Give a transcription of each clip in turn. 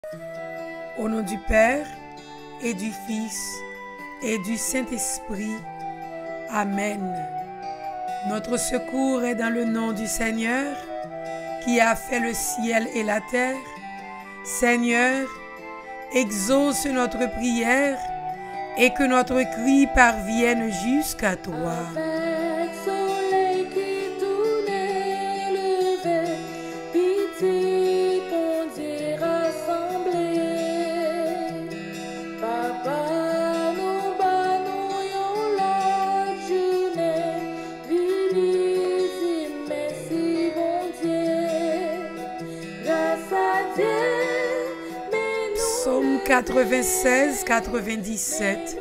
Au nom du Père, et du Fils, et du Saint-Esprit. Amen. Notre secours est dans le nom du Seigneur, qui a fait le ciel et la terre. Seigneur, exauce notre prière, et que notre cri parvienne jusqu'à toi. Psaume 96-97.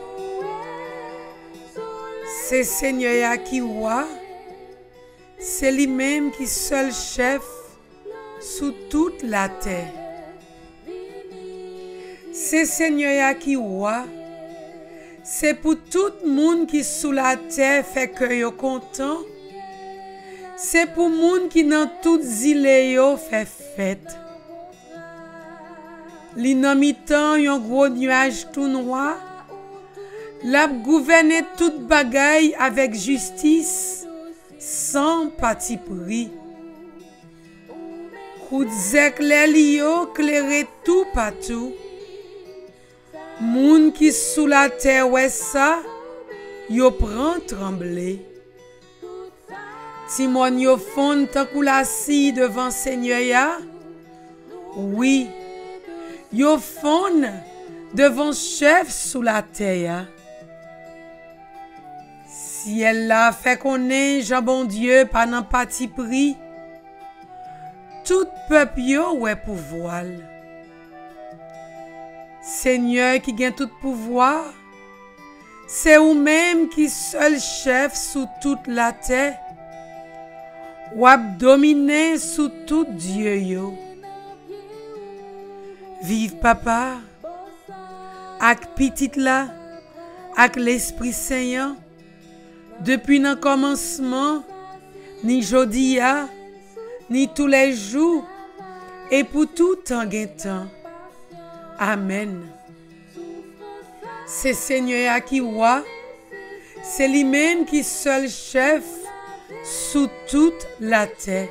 C'est Seigneur qui roi, c'est lui-même qui seul chef sous toute la terre. C'est Seigneur qui roi, c'est pour tout le monde qui sous la terre fait que yo content. C'est pour monde qui dans toutes îles yo fait fête. Li nan mi-tan yon gros nuage tout noir, l'a gouverné toute bagaille avec justice, sans parti pris. Kout zek lè li yo clairé tout partout. Moun qui sous la terre ouais ça, yo prend trembler. Timon yo fond tan kou la si devant Seigneur ya. Oui, yo fond devant chef sous la terre. Si elle l'a fait connaître, Jean bon Dieu, par nan parti pris, tout peuple yo ouais pouvoir. Seigneur qui gagne tout pouvoir, c'est ou même qui seul chef sous toute la terre, ou ap dominer sous tout Dieu yo. Vive papa, ak petit la, ak l'Esprit Saint, depuis nan commencement, ni jodia, ni tous les jours, et pour tout temps temps. Amen. C'est Seigneur qui roi, c'est lui-même qui seul chef sous toute la terre.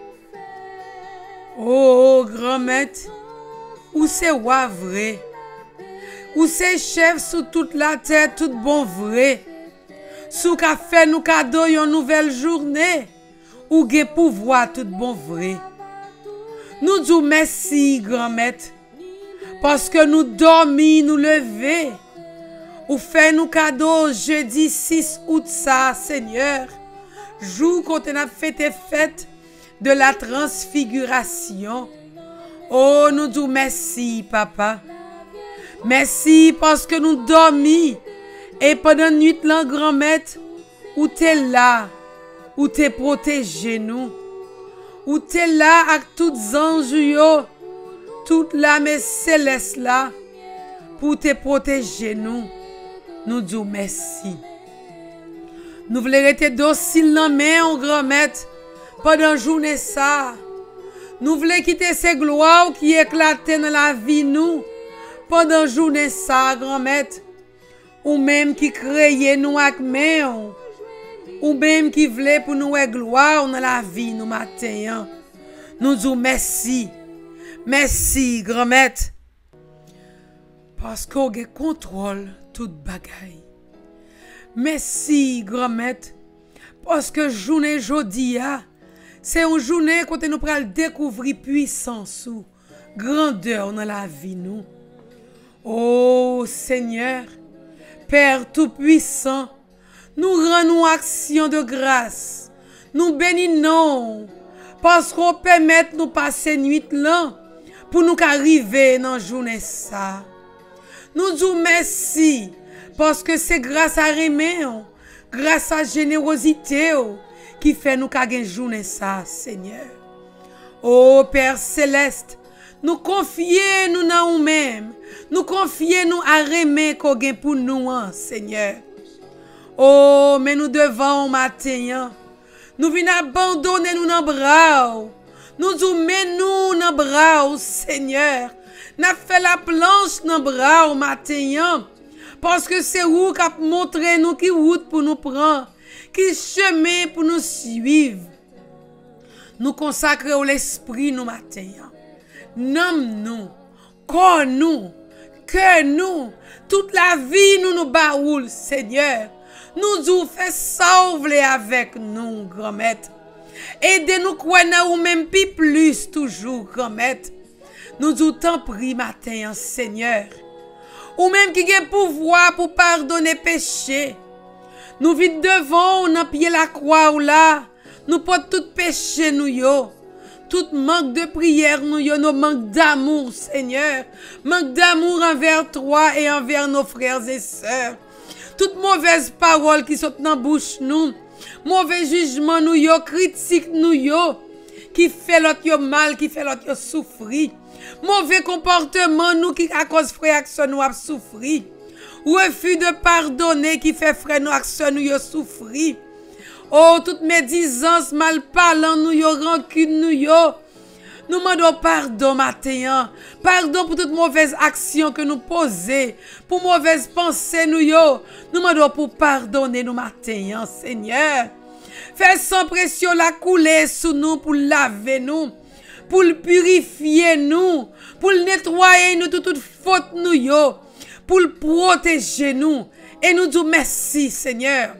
Oh, grand maître, ou c'est roi vrai, ou c'est chef sous toute la terre, tout bon vrai, sous qu'a fait nous cadeau une nouvelle journée, ou gen pouvoir tout bon vrai. Nous disons merci, grand maître, parce que nous dormis, nous lever, ou fait nous cadeau jeudi 6 août ça, Seigneur, jour qu'on a fête de la transfiguration. Oh, nous disons merci, papa. Merci parce que nous dormis. Et pendant la nuit, grand maître, où t'es là, où t'es protégé nous. Où t'es là avec toutes les anges, toute l'âme céleste là, pour te protéger nous. Nous disons merci. Nous voulons rester dociles dans main, grand maître, pendant la journée ça. Nous voulons quitter ces gloires qui éclatent dans la vie nous pendant la journée ça, grand maître. Ou même qui créait nous avec main, ou même qui voulait pour nous gloire dans la vie nous matin. Nous disons merci. Merci, grand maître. Parce qu'on a contrôle toute bagaille. Merci, grand maître. Parce que journée jodia, c'est une journée quand nous pral découvrir puissance ou grandeur dans la vie nous. Oh Seigneur, Père tout-puissant, nous rendons action de grâce. Nous bénissons parce qu'on permet nous passer nuit là pour nous arriver dans la journée ça. Nous disons merci parce que c'est grâce à Rémé, grâce à générosité qui fait nous gagner journée ça, Seigneur. Oh Père céleste, nous confions nous dans nous-mêmes, nous confions nous à Rémé qu'on gagne pour nous, Seigneur. Oh, mais nous devons matin, nous venons abandonner nous dans bras. Nous disons mais nous dans bras, Seigneur. N'a fait la planche dans bras au matin. Parce que c'est vous qui a montré nous qui route pour nous prendre, qui chemin pour nous suivre. Nous consacrons l'esprit nous matin. Nomme nous, corps nous, cœur nous, toute la vie nous baoule, Seigneur. Nous nous fait sauver avec nous, grand maître. Aidez-nous croire ou même plus toujours, grand maître. Nous nous t'en prie matin, Seigneur. Ou même qui a pouvoir pour pardonner péché. Nous vite devant, on a pied la croix ou là. Nous portons tout péché nous yo. Tout manque de prière nous yo, nos manque d'amour, Seigneur. Manque d'amour envers toi et envers nos frères et sœurs. Toute mauvaise parole qui saute dans la bouche nous. Mauvais jugement nous yo, critique nous yo. Qui fait l'autre yo mal, qui fait l'autre yo souffrir. Mauvais comportement nous qui à cause frère action nous a souffrir. Refus de pardonner qui fait frère nous action nous yo souffrir. Oh, toute médisance, mal parlant nous yo, rancune nous yo. Nous demandons pardon matin. Pardon pour toute mauvaise action que nous posons. Pour mauvaise pensée nous yo. Nous demandons pour pardonner nous matin, Seigneur. Fais sans pression la couler sous nous pour laver nous. Pour le purifier nous. Pour le nettoyer nous de toute faute nous yo. Pour le protéger nous. Et nous disons merci, Seigneur.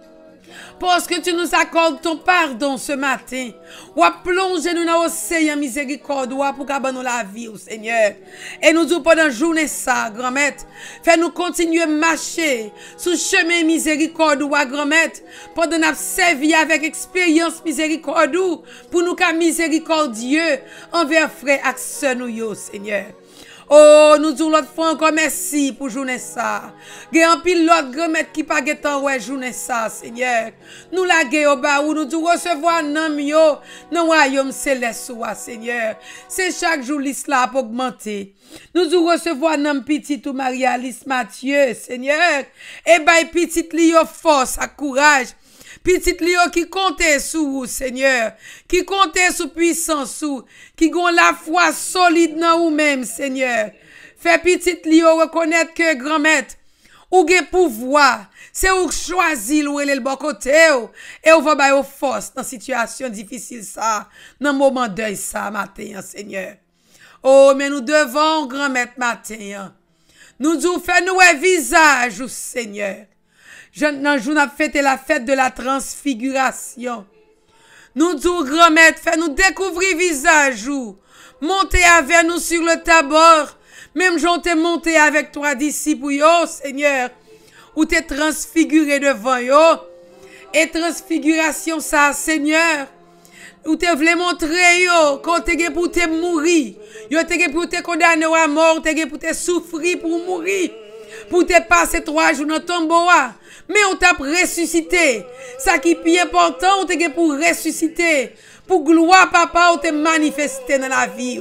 Parce que tu nous accordes ton pardon ce matin. Ou à plonger nous dans l'océan miséricorde pour qu'abandonner nous la vie, Seigneur. Et nous disons pendant la journée ça, grand-maître. Fais-nous continuer à marcher sous chemin miséricorde ou à grand-maître. Pendant nous servir avec expérience miséricorde pour nous qu'à miséricordieux envers frères et sœurs nous, Seigneur. Oh, nous disons l'autre fois encore merci pour journée ça. Gè en pile l'autre grand-mère qui pas getan ouais journée ça, Seigneur. Nous la gè au bas où nous disons recevoir nam yo dans royaume céleste ou Seigneur. C'est chaque jour l'islam pour augmenter. Nous disons recevoir nam petit ou Maria Alice Mathieu, Seigneur. Et bay petit li yo force, à courage. Petit Léo qui comptait sur vous, Seigneur, qui comptait sur puissance, qui ont la foi solide dans vous-même, Seigneur. Fais petit Léo reconnaître que grand-maître, ou ge pouvoir, c'est ou choisir ou le bon côté, et ou va ba yo force dans situation difficile ça, dans moment deuil ça, matin, Seigneur. Oh, mais nous devons, grand-maître, matin, nous devons faire nous un visage, Seigneur. Dans le jour, nous avons fêté la fête de la transfiguration. Nous disons, grand-maître, fais-nous découvrir visage. Montez avec nous sur le tabord. Même j'en t'ai monté avec toi disciples, Seigneur. Ou t'es transfiguré devant yo. Et transfiguration, ça, Seigneur. Ou te voulez montrer yo, quand t'es pour te mourir. Yo t'es pour te condamner à mort, t'es pour te souffrir pour mourir. Pour te passer 3 jours dans ton tombeau. Mais on t'a ressuscité. Ça qui est plus important, on t'a pour ressusciter. Pour gloire, papa, on t'a manifesté dans la vie.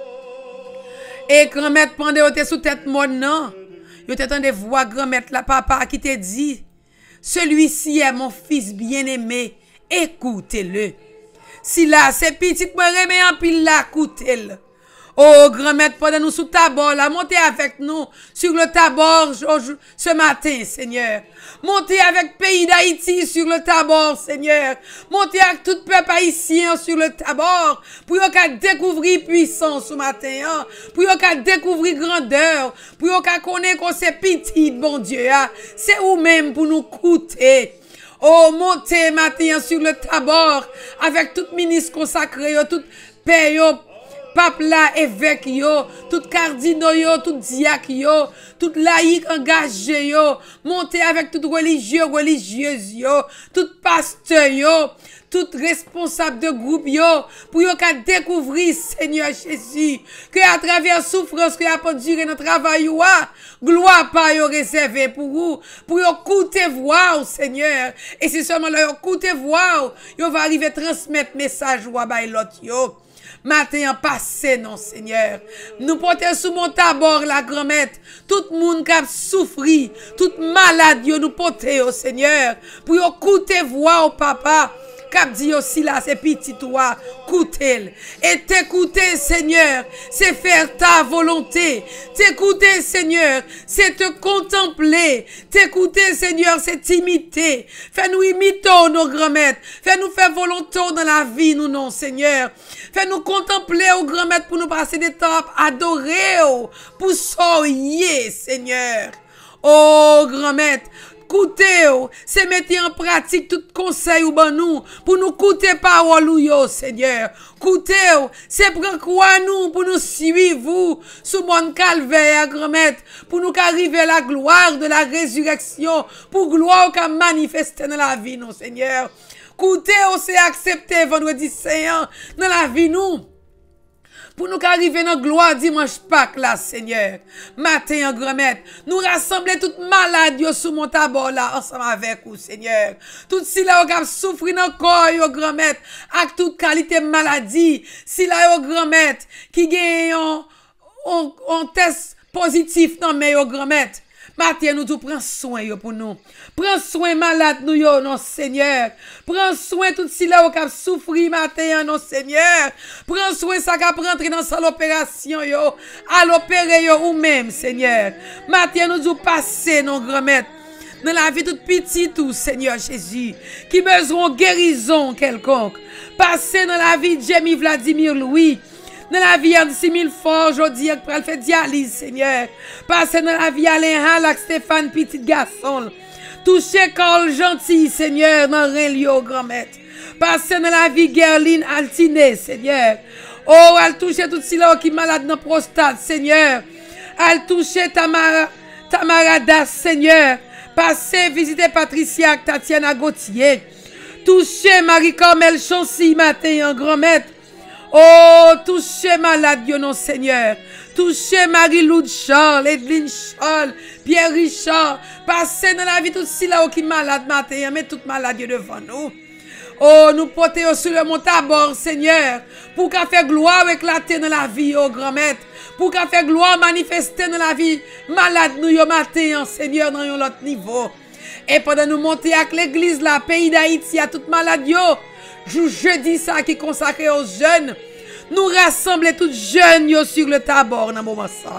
Et grand-mère, pendant que tu sous tête mort, non. Tu t'entendais voir grand-mère, la papa, qui te dit, celui-ci est mon fils bien-aimé, écoutez-le. Si là, c'est petit, moi, remets en pile là, écoutez-le. Oh, grand-mère, pendant nous sous tabord, là, montez avec nous sur le tabord ce matin, Seigneur. Montez avec pays d'Haïti sur le tabord, Seigneur. Montez avec tout peuple haïtien sur le tabord. Pour qu'on découvrir puissance ce matin, hein? Pour qu'on découvrir grandeur. Pour qu'on connaisse qu'on c'est petit, bon Dieu, hein? C'est vous-même pour nous coûter. Oh, montez matin sur le tabord avec tout ministre consacré, tout père, pape là, évêque yo, tout cardinal yo, tout diacre yo, tout laïc engagé yo, montez avec tout religieux, religieuse yo, tout pasteur yo, tout responsable de groupe yo, pour yo ka découvrir Seigneur Jésus, que à travers souffrance que a penduré notre travail yo, gloire pas yo réservé pour vous, pour yo écouter voir Seigneur, et c'est seulement là yo écouter voir, yo va arriver transmettre message ou ba l'autre yo. Matin en passé, non, Seigneur. Nous portons sous mon tabord la grand-mère. Tout le monde qui a souffri, tout malade, nous portons, Seigneur. Pour écouter voix au papa. Cap dit aussi là, c'est petit toi, écoutez. Et t'écouter, Seigneur, c'est faire ta volonté. T'écouter, Seigneur, c'est te contempler. T'écouter, Seigneur, c'est t'imiter. Fais-nous imiter nos grands-maîtres. Fais-nous faire volonté dans la vie, nous non, Seigneur. Fais-nous contempler aux grands-maîtres pour nous passer des temps à adorer, pour soyer, Seigneur. Oh, grand-maître, écoutez, c'est mettre en pratique tout conseil ou ben nous, pour nous écouter parole ou yo, Seigneur. Écoutez, c'est prendre quoi nous, pour nous suivre vous, sous mon calvaire, grand-maître, pour nous arriver à la gloire de la résurrection, pour gloire qu'à manifester dans la vie, nous, Seigneur. Écoutez, c'est accepté vendredi saint dans la vie, nous. Pour nous arriver dans la gloire dimanche Pâques là, Seigneur. Matin, en grand-maître, nous rassembler toutes malades sous mon tabord là, ensemble avec vous, Seigneur. Toutes si là, vous souffrir dans le corps, grand-maître, avec toute qualité de maladie. Si là, grand-maître, qui gagne un test positif dans mes grand-maître. Matin, nous tout prends soin pour nous. Prends soin malade nous yo, non Seigneur. Prends soin tout si là qui souffrir matin, non Seigneur. Prends soin ça qui rentrer dans sa l'opération yo, à l'opérer yo ou même Seigneur. Matin, nous tout passer non grand-maître. Dans la vie toute petite tout Seigneur Jésus, qui besoin de guérison quelconque. Passer dans la vie de Jamie Vladimir Louis. Dans la vie de 6000 fois aujourd'hui, pour le faire dialyse, Seigneur. Passez dans la vie Alain Halak, Stéphane, petit garçon. Touchez Carl Gentil, Seigneur, dans Renlio, grand-maître. Passez dans la vie Gerline Altiné, Seigneur. Oh, elle touche tout cela qui est malade dans la prostate, Seigneur. Elle touche Tamara Das, Seigneur. Passez visiter Patricia, Tatiana Gauthier. Touchez Marie-Carmel Chancy, matin, grand-maître. Oh, touchez malade, Dieu non Seigneur. Touchez Marie-Lou Charles, Edwin Charles, Pierre Richard. Passez dans la vie tout si là qui est malade matin, mais toute malade devant nous. Oh, nous portons sur le mont Tabor, Seigneur, pour qu'à faire gloire éclater dans la vie, oh grand-maître. Pour qu'à faire gloire manifester dans la vie malade nous yo matin, Seigneur, dans un autre niveau. Et pendant nous monter avec l'église, la pays d'Haïti, à toute malade yo. Jeudi ça qui est consacré aux jeunes. Nous rassembler toutes jeunes yo sur le Tabor dans moment ça.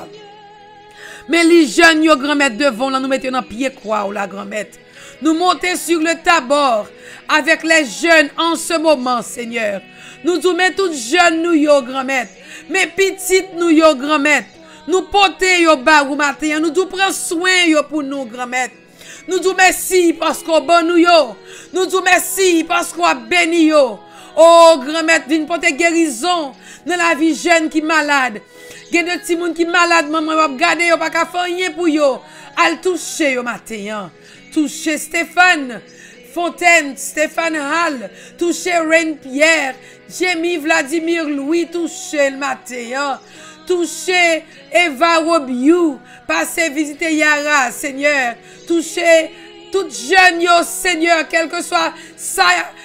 Mais les jeunes yo grand-mère devant là nous mettons dans pied croix la grand-mère. Nous monter sur le Tabor avec les jeunes en ce moment Seigneur. Nous mettons toutes jeunes nous yo grand-mère. Mais petites nous yo grand-mère. Nous porter yo barou matin, nous prendre soin yo pour nous grand-mère. Nous disons merci parce qu'on bon nous yo. Nous disons merci parce qu'on a béni yo. Oh, grand-mère, viens porter guérison dans la vie jeune qui est malade. Il y a des petits gens qui sont malades, maman, va regarder yo pas faire rien pour yo. Al toucher yo matin. Toucher Stéphane Fontaine, Stéphane Hall, toucher Reine Pierre, Jamie Vladimir Louis, toucher le matin. Toucher Eva Robiou, passer visiter Yara, Seigneur. Toucher toute jeune yo, Seigneur, quel que soit ça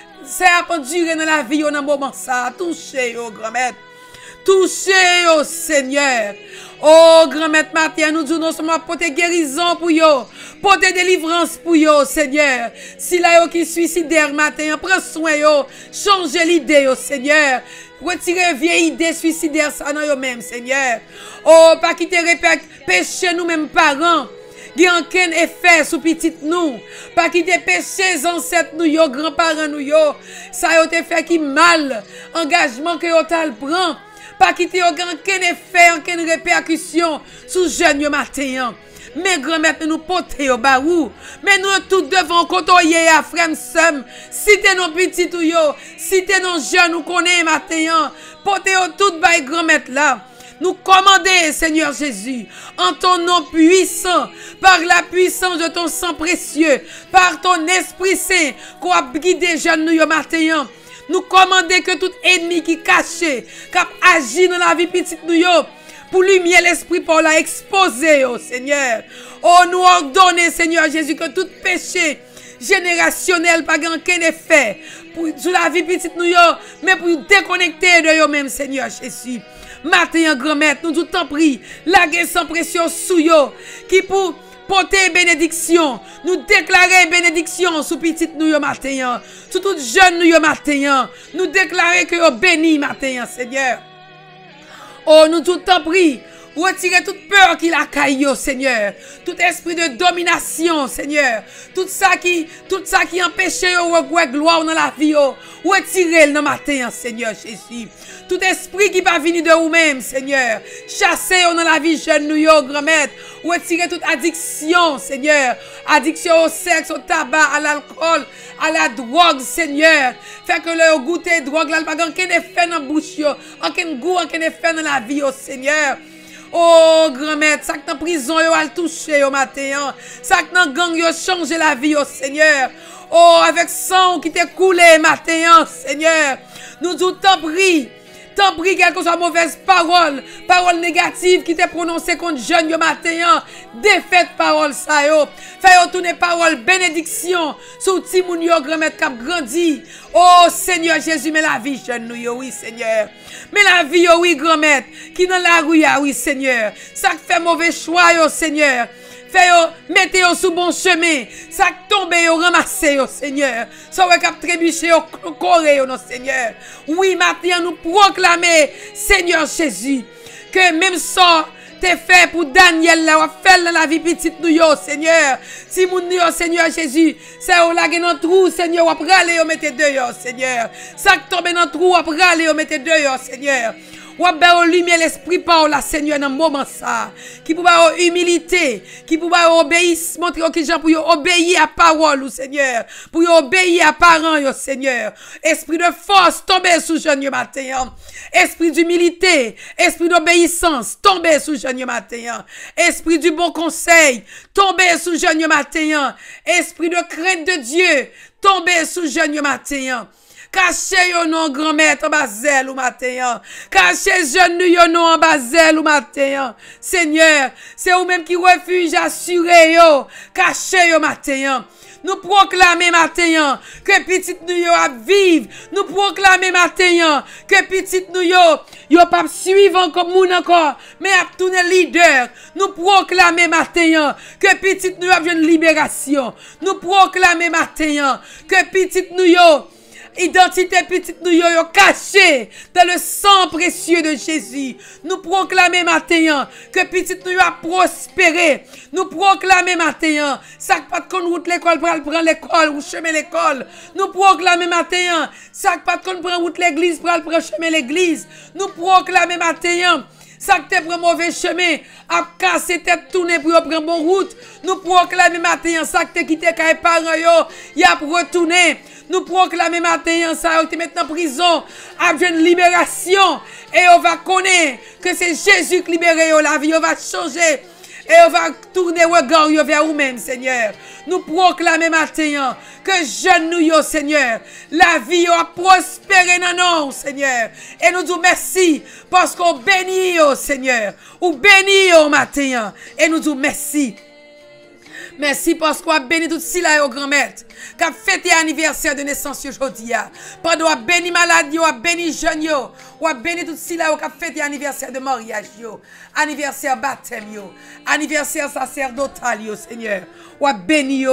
a duré dans la vie, yo, dans moment ça. Toucher yo, grand-mère. Toucher yo, Seigneur. Oh, grand-mère matin, nous disons non seulement porter guérison pour yo, porter délivrance pour yo, Seigneur. Si là yo qui suicidaire matin, prends soin yo, changez l'idée yo, Seigneur. Retirez vieille idée suicidaire ça dans yo même, Seigneur. Oh, pas quitter péché nous mêmes parents. Il y a aucun effet sur petit nous. Pas quitter péché ancêtres nous yo, grands-parents nous yo. Ça yo te fait qui mal. Engagement que yo tal prend. Pas quitter aucun effet, aucune répercussion sur jeunes yo matin. Mais grand-mère nous porter au barou. Mais nous tous devons côtoyer à frère somme. Si t'es nos petits ou yo, si t'es nos jeunes nous connaît matin. Porter au tout bail grand-mère là. Nous commander, Seigneur Jésus, en ton nom puissant, par la puissance de ton sang précieux, par ton Esprit Saint, qu'on a guidé jeunes nous matin. Nous commander que tout ennemi qui caché, qui agit dans la vie petite nous yo, pour lumière l'esprit pour la exposer, oh Seigneur. Oh, nous ordonner, Seigneur Jésus, que tout péché générationnel pas aucun effet sur la vie petite nous yo, mais pour déconnecter de yo même, Seigneur Jésus. Matin, grand-mère, nous tout temps pris, la guerre sans pression sous yo, qui pour porter bénédiction, nous déclarer bénédiction sous petite nous yo matin, sous tout jeune nous yo matin, nous déclarer que yo béni matin, Seigneur. Oh, nous tout temps pris, retirez toute peur qui la caille, Seigneur. Tout esprit de domination, Seigneur. Tout ça qui empêchait de gloire dans la vie, retirez-le dans matin, Seigneur Jésus. Tout esprit qui va venir de vous-même, Seigneur. Chassez-le dans la vie jeune, nous, grand-mère. Retirez toute addiction, Seigneur. Addiction au sexe, au tabac, à l'alcool, à la drogue, Seigneur. Fait que le goûter drogue, là, pas aucun effet dans la bouche, aucun goût, aucun effet dans la vie, Seigneur. Oh, grand-mère, ça que dans prison, yo a touché au matin. Ça que dans gang, yo changé la vie, oh Seigneur. Oh, avec sang qui t'est coulé, matin, Seigneur. Nous tout t'en prie, quelle que soit mauvaise parole, parole négative qui t'est prononcée contre jeune, yo matin. Défaite parole, ça, yo. Fait yo tourner parole, bénédiction, sous timoun yo, grand-mère, qui a grandi. Oh, Seigneur Jésus, mais la vie, jeune, nous, yo, oui, Seigneur. Mais la vie, yo, oui, grand-mère, qui dans la rue, oui, Seigneur. Ça fait mauvais choix, yo, Seigneur. Fait yo, mettez yo sous bon chemin. Ça tombe, yo, ramassez, yo, Seigneur. Ça ouais, cap trébucher, yo, coré, yo, non, Seigneur. Oui, maintenant, nous proclamer, Seigneur Jésus, que même ça, t'es fait pour Daniel, là, ou fait dans la vie petite, nous, yo, Seigneur. Si moun yo, Seigneur Jésus, ça ou la dans trou, Seigneur, ou pralé, yo, mettez deux, yo, Seigneur. Ça tombe dans trou, ou pralé, yo, mettez deux, yo, Seigneur. Ou bien lumière l'esprit par la Seigneur dans le moment ça qui pour avoir humilité qui pour obéir montrer aux gens pour obéir à parole Seigneur pour obéir à parents Seigneur esprit de force tomber sous jeune matin esprit d'humilité esprit d'obéissance tomber sous jeune matin esprit du bon conseil tomber sous jeune matin esprit de crainte de Dieu tomber sous jeune matin. Cachez yo non grand-mère en bazel ou matin. Cachez jeune yo non en bazel ou matin. Seigneur, c'est vous même qui refuge assuré yo. Cachez yo matin. Nous proclamer matin que petite nous yo a vivre. Nous proclamer matin que petite nous yo pas suivre comme moun encore, mais a tourner leader. Nous proclamer matin que petite nous a une libération. Nous proclamer matin que petite nous yo identité petite nous yo cachée dans le sang précieux de Jésus. Nous proclamer matin que petite nous a prospéré. Nous proclamer matin ça pas de qu'on route l'école pour prendre l'école ou chemin l'école. Nous proclamer matin ça pas de qu'on prend route l'église pour prendre chemin l'église. Nous proclamer matin ça que t'es prend mauvais chemin, a cassé tête tourner pour prendre bon route. Nous proclamer matin ça que t'es quitté kay parents yo, y a retourner. Nous proclamer matin ça te mettre en prison, a une libération et on va connaître que c'est Jésus qui libère la vie, on va changer. Et on va tourner regard vers vous-même, Seigneur. Nous proclamer matin que jeune nous, yo, Seigneur, la vie a prospéré dans nous, Seigneur. Et nous disons merci parce qu'on bénit, yo, Seigneur. Ou bénit, yo, matin. Et nous disons merci. Merci parce qu'on a béni tout cela, grand-mère. Qu'a fêté anniversaire de naissance aujourd'hui. Pendant qu'on a béni maladie, on a béni jeune, on a béni tout cela, on a fêté anniversaire de mariage, anniversaire baptême, anniversaire sacerdotal, Seigneur. On a béni,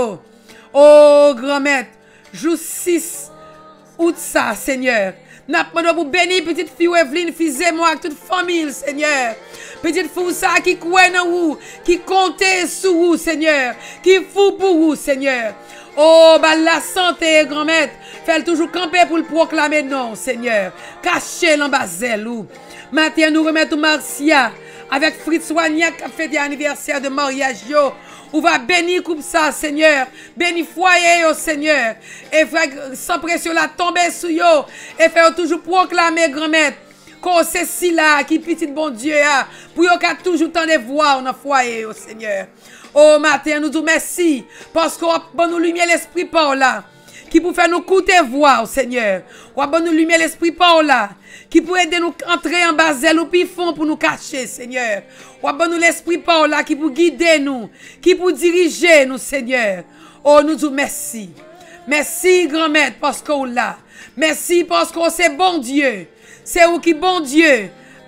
oh, grand-mère, jour 6 août ça, Seigneur. N'a pas pour bénir petite fille Evelyne, fils et moi, toute famille, Seigneur. Petite fille ça qui croit en vous, qui compte sur vous, Seigneur. Qui fou pour vous, Seigneur. Oh, bah la santé, grand-mère. Fait toujours camper pour le proclamer, non, Seigneur. Cachez l'ambazel, ou. Maintenant, nous remettons Marcia avec Fritz Wagnac qui a fait l'anniversaire de mariage, yo. On va bénir comme ça, Seigneur. Bénir foyer, yo, Seigneur. Et sans pression, la tomber sur yo. Et faire toujours proclamer, grand-mère. Qu'on c'est si là, qui petit bon Dieu, pour yo qu'a toujours tant de voix dans le foyer, yo, Seigneur. Oh, matin, nous disons merci. Parce qu'on a bon nous lumière l'esprit par là. Qui pour faire nous coûter voir, Seigneur. On a bon nous lumière l'esprit par là. Qui pour aider nous entrer en basel ou pifon pour nous cacher, Seigneur. On a bon nous l'esprit par là. Qui pour guider nous. Qui pour diriger nous, Seigneur. Oh, nous disons merci. Merci, grand-mère, parce qu'on l'a. Merci parce qu'on c'est bon Dieu. C'est où qui bon Dieu.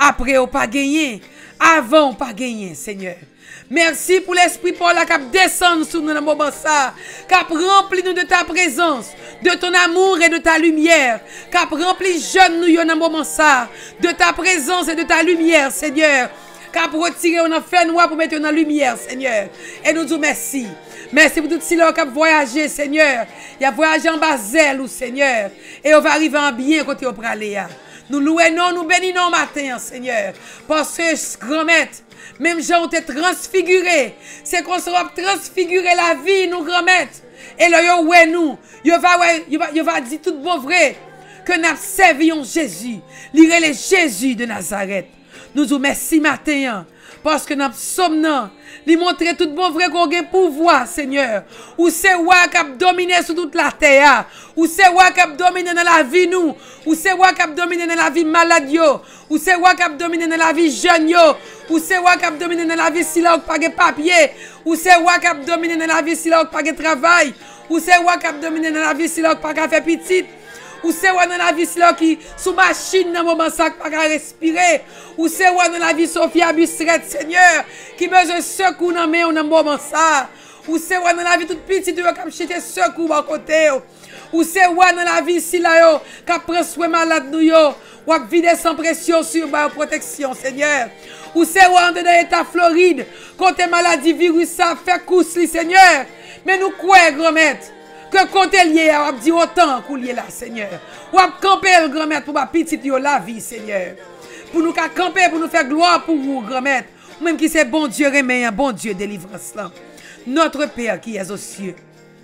Après, on pas gagné. Avant, on pas gagné, Seigneur. Merci pour l'Esprit Paul qui descend sur nous dans le moment ça, qui rempli nous de ta présence, de ton amour et de ta lumière, qui rempli jeunes nous dans le moment ça, de ta présence et de ta lumière, Seigneur, qui a retiré on a fait noir pour mettre dans la lumière, Seigneur. Et nous disons merci. Merci pour tout cela qui a voyagé, Seigneur. Il a voyagé en Basel, Seigneur. Et on va arriver en bien côté au praléa. Nous louons, nous bénissons matin, Seigneur. Parce que, grand-maître, même gens ont été transfigurés. C'est qu'on sera transfigurer la vie, nous, grand-maître. Et là, nous, il va dire tout bon vrai. Que nous servions Jésus. Lire les Jésus de Nazareth. Nous vous merci matin. Parce que nous sommes lui montrer tout bon vrai qu'on a pouvoir, Seigneur. Ou c'est roi qui a dominé sur toute la terre. Ou c'est roi qui a dominé dans la vie nous. Ou c'est roi qui a dominé dans la vie malade. Ou c'est roi qui a dominé dans la vie jeune. Ou c'est roi qui a dominé dans la vie si là pas de papier. Ou c'est roi qui a dominé dans la vie si là pas de travail. Ou c'est roi qui a dominé dans la vie si là pas de faire petite. Ou c'est roi dans la vie qui sous machine dans le moment ça pas respirer. Ou c'est roi dans la vie Sophia Busret, Seigneur, qui besoin de secours dans le moment ça. Ou c'est roi dans la vie toute petite qui a cherché secours à côté. Ou c'est roi dans la vie si là qui prend soin malade nous ou a vider sans pression sur la protection, Seigneur. Ou c'est roi dans l'état Floride, côté maladie virus ça fait course, Seigneur. Mais nous croyons, grand-maître, que quand elle y est, on dit autant qu'on y est là, Seigneur. On va camper, grand-mère, pour ma petite la vie, Seigneur. Pour nous camper, pour nous faire gloire pour vous, grand-mère. Même qui c'est bon Dieu remet un bon Dieu délivrance là. Notre Père qui est aux cieux.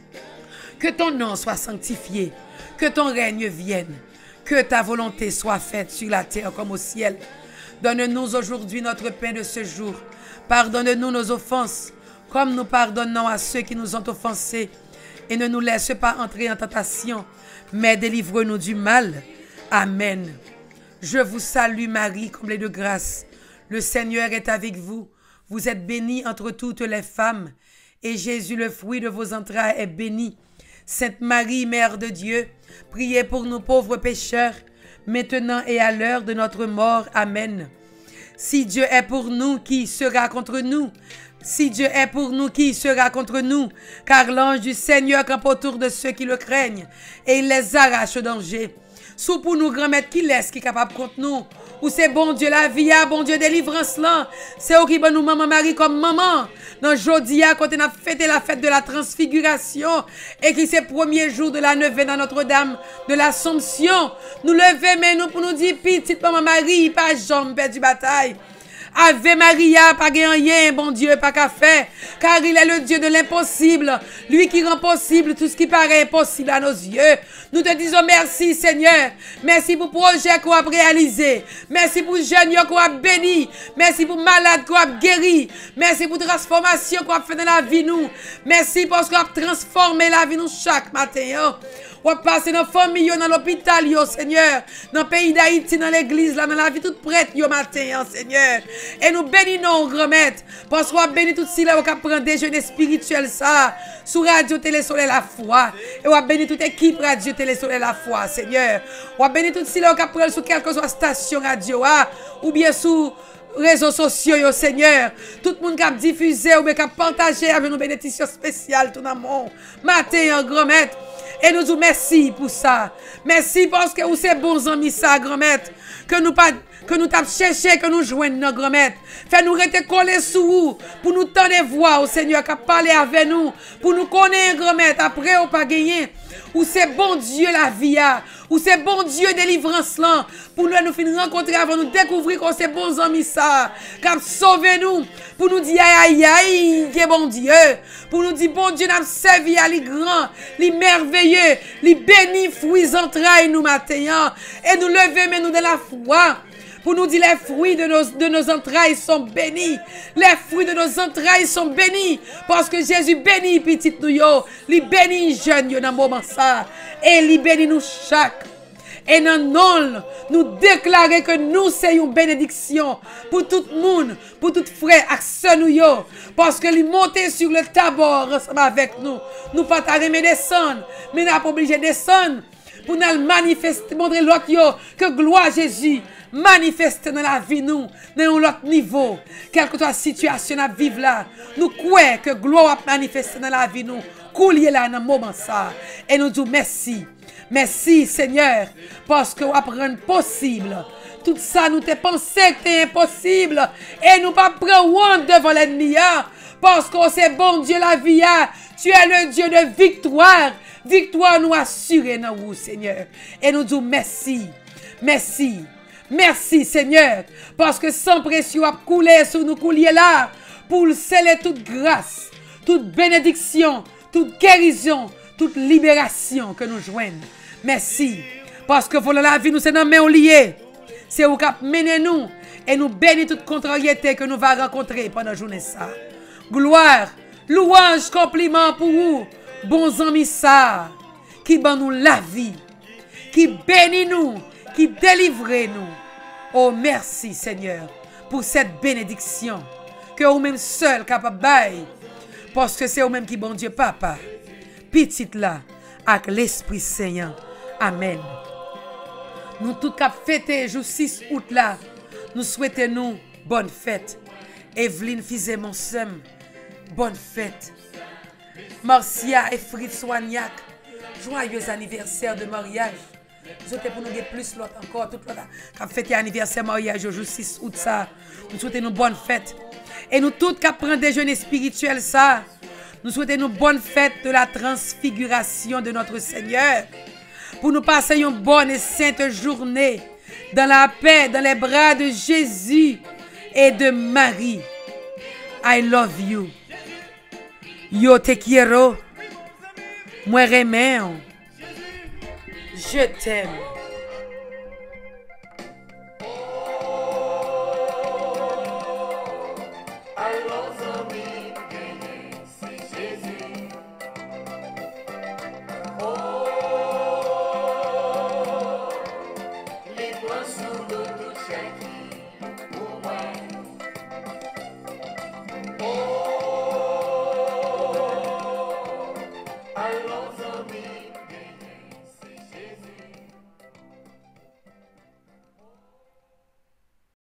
Que ton nom soit sanctifié. Que ton règne vienne. Que ta volonté soit faite sur la terre comme au ciel. Donne-nous aujourd'hui notre pain de ce jour. Pardonne-nous nos offenses, comme nous pardonnons à ceux qui nous ont offensés. Et ne nous laisse pas entrer en tentation, mais délivre-nous du mal. Amen. Je vous salue Marie, comblée de grâce. Le Seigneur est avec vous. Vous êtes bénie entre toutes les femmes. Et Jésus, le fruit de vos entrailles, est béni. Sainte Marie, Mère de Dieu, priez pour nous pauvres pécheurs, maintenant et à l'heure de notre mort. Amen. Si Dieu est pour nous, qui sera contre nous? Si Dieu est pour nous, qui sera contre nous? Car l'ange du Seigneur campe autour de ceux qui le craignent et il les arrache au danger. Sous pour nous, grand-mère, qui laisse, qui est capable contre nous? Ou c'est bon Dieu la vie, bon Dieu délivrance là. C'est eux qui bon nous maman Marie comme maman. Dans Jodia, quand on a fêté la fête de la transfiguration et qui c'est premier jour de la neuvaine dans Notre-Dame de l'Assomption, nous levons mais nous pour nous dire petite maman Marie, pas jambe perdu bataille. Ave Maria, pas rien, bon Dieu, pas qu'à faire, car il est le Dieu de l'impossible, lui qui rend possible tout ce qui paraît impossible à nos yeux. Nous te disons merci, Seigneur. Merci pour le projet qu'on a réalisé. Merci pour les jeunes qu'on a béni. Merci pour les malades qu'on a guéri. Merci pour la transformation qu'on a fait dans la vie, nous. Merci parce qu'on a transformé la vie, nous, chaque matin. On va passer dans la famille, dans l'hôpital, Seigneur. Dans le pays d'Haïti, dans l'église, là, dans la vie toute prête, matin, Seigneur. Et nous bénissons, grand-mère, parce qu'on a béni tout cela, on va prendre des jeunes spirituels, ça, sur Radio Télé Soleil La Foi. Et on va bénir toute équipe Radio Télé Soleil La Foi, Seigneur. On va bénir tout cela, on va prendre sur quelque soit station radio, ou bien sur réseaux sociaux, Seigneur. Tout le monde qui a diffusé ou bien qui a partagé avec nos bénédictions spéciales, tout le monde. Matin, grand-mère. Et nous vous merci pour ça. Merci parce que vous c'est bons amis ça, grand-mère. Que nous t'avons cherché, que nous joignons nos grand-mère. Fais-nous rester collés sous vous. Pour nous tendre des voix au Seigneur qui a parlé avec nous. Pour nous connaître, grand-mère. Après, on pas gagner. Ou c'est bon Dieu la vie. Ou c'est bon Dieu délivrance là. Pour nous finir rencontrer avant nous découvrir qu'on c'est bons amis ça. Qui a sauvé nous. Pour nous dire aïe aïe, qui est bon Dieu. Pour nous dire bon Dieu n'a servi à les grands, les merveilleux, les bénis fruits entrailles nous matin. Et nous lever mais nous de la foi. Pour nous dire les fruits de nos entrailles sont bénis. Les fruits de nos entrailles sont bénis. Parce que Jésus bénit petite nous yo. Il bénit jeune yo dans le moment ça. Et il bénit nous chaque. Et dans non, nous déclarer que nous c'est une bénédiction pour tout le monde, pour tout frère et sœur nous yo. Parce que il monter sur le tabord ensemble avec nous. Nous pas t'arriver descendre, mais nous pas obligé de descendre. pour nous manifester, montrer l'autre yo, que gloire Jésus manifeste dans la vie nous, dans l'autre niveau, quelle que soit la situation à vivre là, nous croyons que gloire manifeste dans la vie nous, couler là dans le moment ça, et nous disons merci. Merci Seigneur, parce que vous apprenez possible. Tout ça, nous te pensé que c'est impossible. Et nous pas prendre honte devant l'ennemi. Parce que c'est bon Dieu la vie. Tu es le Dieu de victoire. Victoire nous assure dans vous, Seigneur. Et nous disons merci. Merci. Merci, Seigneur. Parce que sans précieux a coulé sur nous couliers là. Pour sceller toute grâce, toute bénédiction, toute guérison, toute libération que nous joignons. Merci. Parce que pour la vie, nous sommes dans mains liées. C'est où cap mener nous et nous bénir toute contrariété que nous allons rencontrer pendant la journée ça. Gloire, louange, compliment pour vous, bons amis ça, qui ban nous la vie, qui bénit nous, qui délivre nous. Oh merci Seigneur pour cette bénédiction que vous-même seul capable de, parce que c'est vous-même qui bon Dieu papa. Petite là avec l'Esprit Saint. Amen. Nous tous cap fêter jour 6 août là, nous souhaitons nous bonne fête. Evelyne Fizé Monsem, bonne fête. Marcia et Fritz Wagnac, joyeux anniversaire de mariage. Nous souhaitons pour nous gagner plus l'autre encore, tout l'autre cap fêter anniversaire mariage au jour 6 août ça. Nous souhaitons nous bonne fête. Et nous tous cap prendre déjeuner spirituel ça. Nous souhaitons nous bonne fête de la transfiguration de notre Seigneur. Pour nous passer une bonne et sainte journée dans la paix, dans les bras de Jésus et de Marie. I love you. Yo te quiero. Moi remets. Je t'aime. I love me.